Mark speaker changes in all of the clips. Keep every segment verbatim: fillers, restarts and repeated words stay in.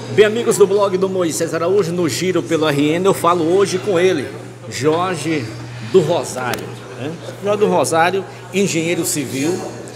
Speaker 1: Bem, amigos do blog do Moisés Araújo, no Giro pelo R N, eu falo hoje com ele, Jorge do Rosário. Né? Jorge do Rosário, engenheiro civil,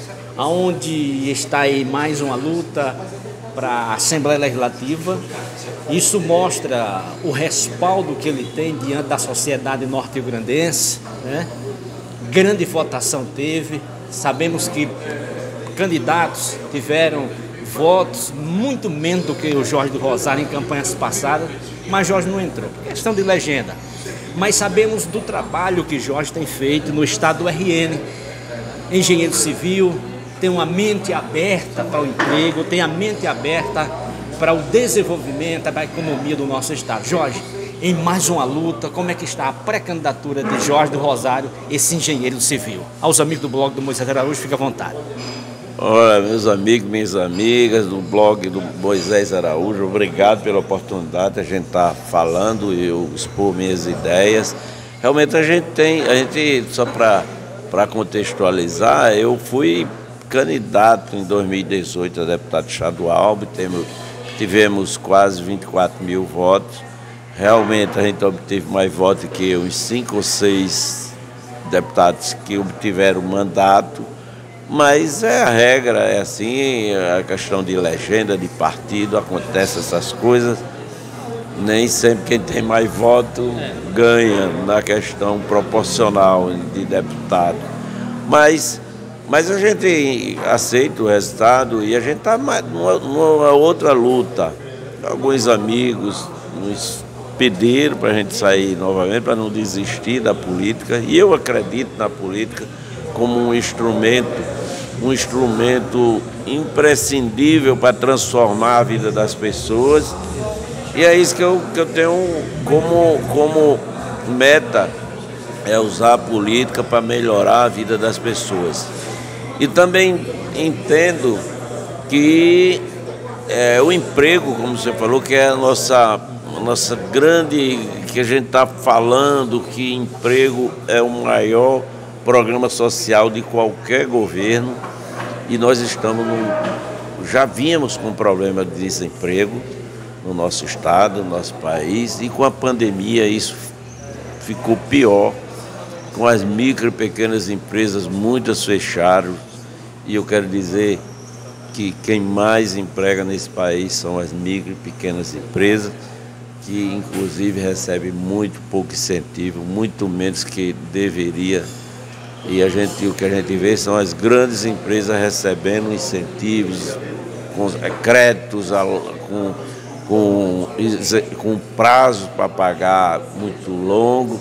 Speaker 1: onde está aí mais uma luta para a Assembleia Legislativa. Isso mostra o respaldo que ele tem diante da sociedade norte-grandense, né? Grande votação teve, sabemos que candidatos tiveram votos muito menos do que o Jorge do Rosário em campanhas passadas, mas Jorge não entrou, questão de legenda. Mas sabemos do trabalho que Jorge tem feito no estado do R N, engenheiro civil, tem uma mente aberta para o emprego, tem a mente aberta para o desenvolvimento da economia do nosso estado. Jorge, em mais uma luta, como é que está a pré-candidatura de Jorge do Rosário, esse engenheiro civil? Aos amigos do blog do Moisés Araújo, fica à vontade.
Speaker 2: Olha, meus amigos, minhas amigas do blog do Moisés Araújo, obrigado pela oportunidade de a gente estar falando e eu expor minhas ideias. Realmente a gente tem, a gente, só para para contextualizar, eu fui candidato em dois mil e dezoito a deputado estadual, temos, tivemos quase vinte e quatro mil votos. Realmente a gente obteve mais votos que uns cinco ou seis deputados que obtiveram mandato, mas é a regra, é assim, a questão de legenda, de partido, acontece essas coisas. Nem sempre quem tem mais voto ganha na questão proporcional de deputado. Mas, mas a gente aceita o resultado e a gente está numa, numa outra luta. Alguns amigos nos pediram para a gente sair novamente, para não desistir da política, e eu acredito na política como um instrumento, um instrumento imprescindível para transformar a vida das pessoas, e é isso que eu, que eu tenho como, como meta, é usar a política para melhorar a vida das pessoas. E também entendo que é, o emprego, como você falou, que é a nossa nossa grande, que a gente está falando que emprego é o maior programa social de qualquer governo, e nós estamos no, já vínhamos com problema de desemprego no nosso estado, no nosso país, e com a pandemia isso ficou pior, com as micro e pequenas empresas, muitas fecharam, e eu quero dizer que quem mais emprega nesse país são as micro e pequenas empresas, que inclusive recebe muito pouco incentivo, muito menos que deveria. E a gente, o que a gente vê são as grandes empresas recebendo incentivos, com créditos, com, com, com prazo para pagar muito longo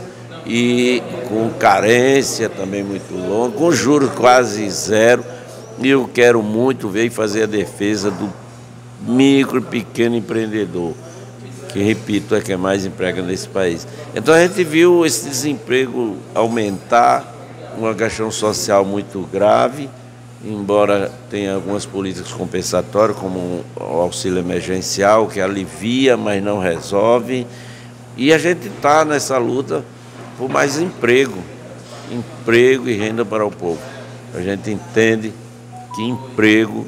Speaker 2: e com carência também muito longa, com juros quase zero. E eu quero muito ver e fazer a defesa do micro e pequeno empreendedor, que, repito, é quem mais emprega nesse país. Então a gente viu esse desemprego aumentar, uma questão social muito grave, embora tenha algumas políticas compensatórias, como o auxílio emergencial, que alivia, mas não resolve. E a gente está nessa luta por mais emprego, emprego e renda para o povo. A gente entende que emprego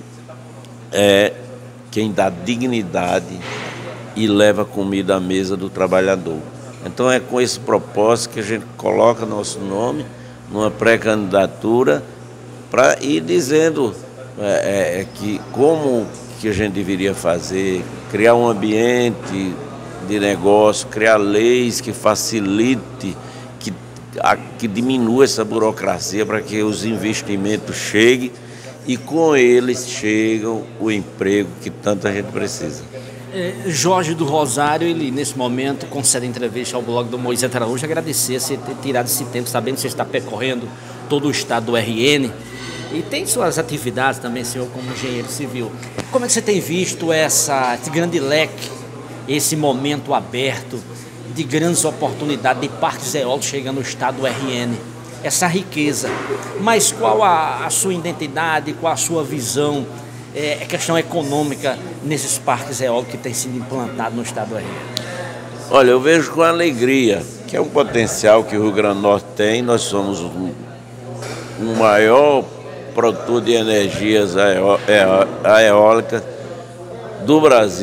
Speaker 2: é quem dá dignidade e leva comida à mesa do trabalhador. Então é com esse propósito que a gente coloca nosso nome numa pré-candidatura para ir dizendo é, é, que como que a gente deveria fazer, criar um ambiente de negócio, criar leis que facilite, que, a, que diminua essa burocracia para que os investimentos cheguem e com eles chegam o emprego que tanta gente precisa.
Speaker 1: Jorge do Rosário, ele nesse momento concede entrevista ao blog do Moisés Araújo, agradecer você ter tirado esse tempo, sabendo que você está percorrendo todo o estado do R N e tem suas atividades também, senhor, como engenheiro civil. Como é que você tem visto essa, esse grande leque, esse momento aberto de grandes oportunidades de parques eólicos chegando no estado do R N? Essa riqueza, mas qual a, a sua identidade, qual a sua visão? É questão econômica nesses parques eólicos que têm sido implantados no estado do R N?
Speaker 2: Olha, eu vejo com alegria que é um potencial que o Rio Grande do Norte tem. Nós somos o um maior produtor de energias eólicas do Brasil.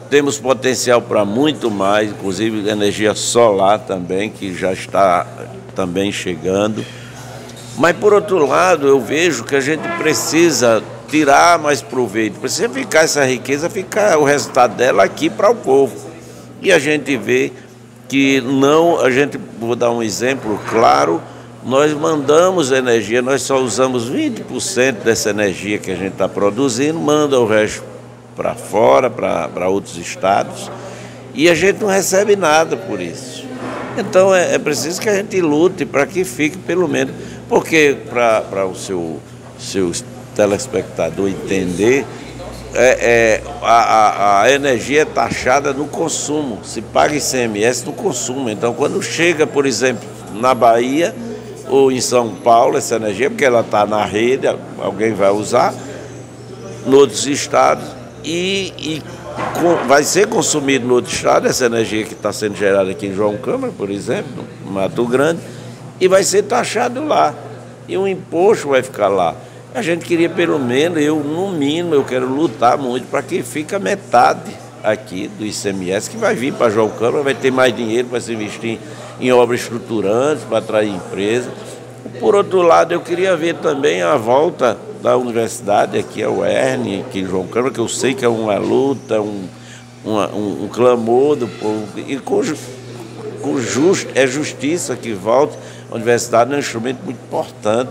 Speaker 2: temos potencial para muito mais, inclusive energia solar também, que já está também chegando. Mas, por outro lado, eu vejo que a gente precisa tirar mais proveito, precisa ficar essa riqueza, ficar o resultado dela aqui para o povo. E a gente vê que não, a gente, vou dar um exemplo claro, nós mandamos energia, nós só usamos vinte por cento dessa energia que a gente está produzindo, manda o resto para fora, para outros estados, e a gente não recebe nada por isso. Então é, é preciso que a gente lute para que fique pelo menos, porque para o seu, seu telespectador entender, é, é, a, a energia é taxada no consumo, se paga I C M S no consumo. Então quando chega, por exemplo, na Bahia ou em São Paulo, essa energia, porque ela está na rede, alguém vai usar, em outros estados, e, e com, vai ser consumido no outro estado, essa energia que está sendo gerada aqui em João Câmara, por exemplo, no Mato Grande, e vai ser taxado lá, e o imposto vai ficar lá. A gente queria pelo menos, eu no mínimo, eu quero lutar muito para que fique a metade aqui do I C M S, que vai vir para João Câmara, vai ter mais dinheiro para se investir em obras estruturantes, para atrair empresas. Por outro lado, eu queria ver também a volta da universidade aqui, a U E R N, aqui em João Câmara, que eu sei que é uma luta, um, uma, um, um clamor do povo, e com, com just, é justiça que volte. A universidade é um instrumento muito importante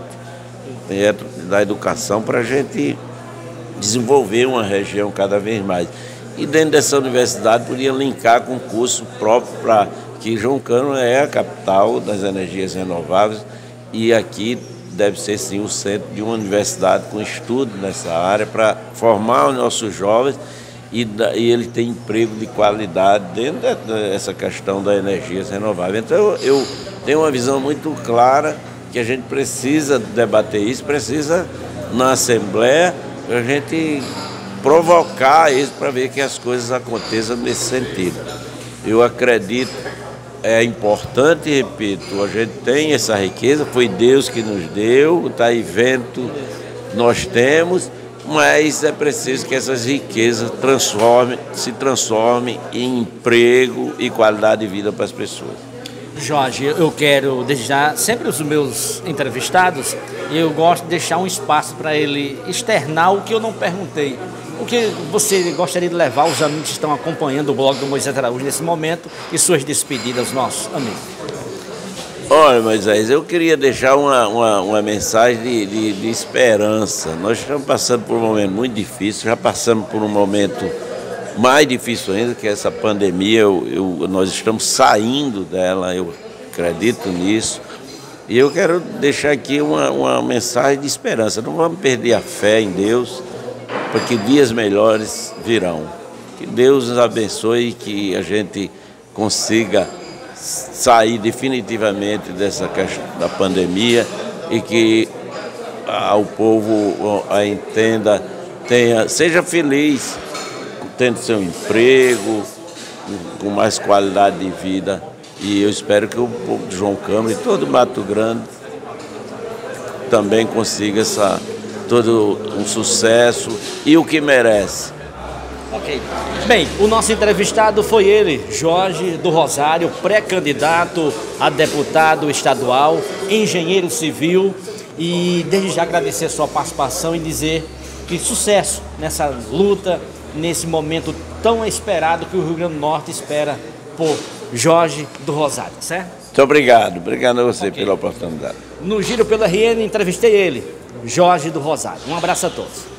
Speaker 2: da educação para a gente desenvolver uma região cada vez mais. E dentro dessa universidade podia linkar com curso próprio, para que João Câmara é a capital das energias renováveis, e aqui deve ser sim o centro de uma universidade com estudo nessa área para formar os nossos jovens e, e ele tem emprego de qualidade dentro dessa questão da energias renováveis. Então eu, eu tenho uma visão muito clara que a gente precisa debater isso, precisa na Assembleia a gente provocar isso para ver que as coisas aconteçam nesse sentido. Eu acredito, é importante, repito, a gente tem essa riqueza, foi Deus que nos deu, está aí vento, nós temos, mas é preciso que essas riquezas transformem, se transformem em emprego e qualidade de vida para as pessoas.
Speaker 1: Jorge, eu quero deixar sempre os meus entrevistados, eu gosto de deixar um espaço para ele externar o que eu não perguntei. O que você gostaria de levar os amigos que estão acompanhando o blog do Moisés Araújo nesse momento e suas despedidas, nossos amigos?
Speaker 2: Olha, Moisés, eu queria deixar uma, uma, uma mensagem de, de, de esperança. Nós estamos passando por um momento muito difícil, já passamos por um momento mais difícil ainda, que é essa pandemia. Eu, eu, nós estamos saindo dela, eu acredito nisso. E eu quero deixar aqui uma, uma mensagem de esperança. Não vamos perder a fé em Deus, porque dias melhores virão. Que Deus nos abençoe e que a gente consiga sair definitivamente dessa questão da pandemia e que a, o povo a entenda, tenha, seja feliz, tendo seu emprego, com mais qualidade de vida. E eu espero que o povo de João Câmara e todo o Mato Grande também consiga essa, todo um sucesso e o que merece.
Speaker 1: Ok. Bem, o nosso entrevistado foi ele, Jorge do Rosário, pré-candidato a deputado estadual, engenheiro civil, e desde já agradecer a sua participação e dizer que sucesso nessa luta, nesse momento tão esperado que o Rio Grande do Norte espera por Jorge do Rosário, certo?
Speaker 2: Muito obrigado, obrigado a você
Speaker 1: okay.
Speaker 2: pela oportunidade.
Speaker 1: No Giro pelo R N, entrevistei ele, Jorge do Rosário. Um abraço a todos.